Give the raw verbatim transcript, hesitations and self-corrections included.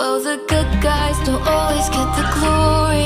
Though the good guys don't always get the glory,